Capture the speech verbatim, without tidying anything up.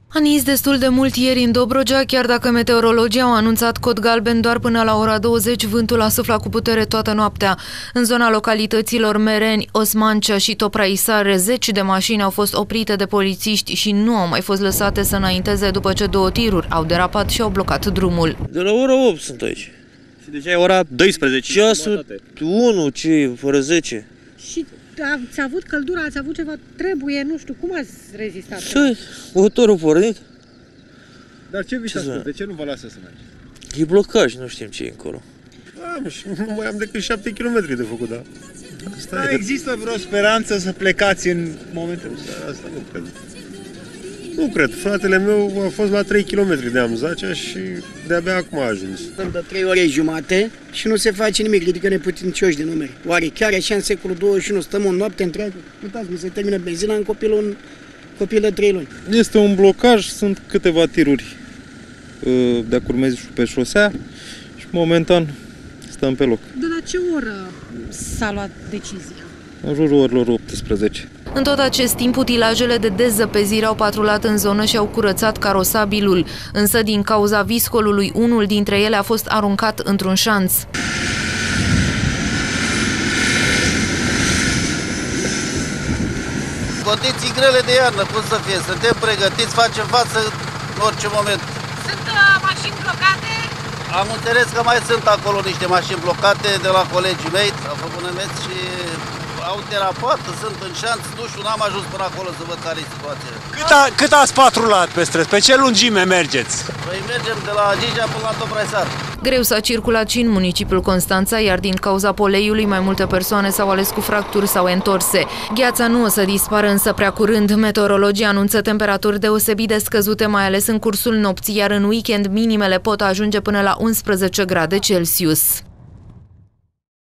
A nins destul de mult ieri în Dobrogea, chiar dacă meteorologii au anunțat cod galben doar până la ora douăzeci, vântul a suflat cu putere toată noaptea. În zona localităților Mereni, Osmancea și Topraisare, zeci de mașini au fost oprite de polițiști și nu au mai fost lăsate să înainteze după ce două tiruri au derapat și au blocat drumul. De la ora opt sunt aici. Și deja e ora douăsprezece. Ceasul unu, ce, fără zece. Și ați avut căldură, ați avut ceva, trebuie, nu știu, cum ați rezistat? Ce? Motorul pornit? Dar ce vi s-a spus? De ce nu vă lasă să mergeți? E blocaj, nu știm ce e încolo. Am, și nu mai am decât șapte kilometri de făcut, da. Asta da, e. Există vreo speranță să plecați în momentul ăsta? Asta nu cred. Nu cred. Fratele meu a fost la trei kilometri de Amzacea și de-abia acum a ajuns. Sunt de trei ore jumate și nu se face nimic, ridică neputincioși de numeri. Oare chiar așa în secolul douăzeci și unu stăm o noapte întreagă? Uitați-mi, se termină benzina în copilul, în copil de trei luni. Este un blocaj, sunt câteva tiruri de-a curmezi pe șosea și momentan stăm pe loc. De la ce oră s-a luat decizia? În jurul orelor optsprezece. În tot acest timp, utilajele de dezăpezire au patrulat în zonă și au curățat carosabilul, însă din cauza viscolului, unul dintre ele a fost aruncat într-un șanț. Condiții grele de iarnă, cum să fie? Suntem pregătiți, facem față în orice moment. Sunt uh, mașini blocate? Am înțeles că mai sunt acolo niște mașini blocate de la colegii mei, au făcut nemeți și au terapat, sunt în șanț, nu știu, n-am ajuns până acolo să văd care e situația. Cât, a, cât ați patrulat pe străzi? Pe ce lungime mergeți? Păi mergem de la Gigea până la Topraisar. Greu s-a circulat și în municipiul Constanța, iar din cauza poleiului mai multe persoane s-au ales cu fracturi sau întorse. Gheața nu o să dispară însă prea curând. Meteorologii anunță temperaturi deosebit de scăzute, mai ales în cursul nopții, iar în weekend minimele pot ajunge până la unsprezece grade Celsius.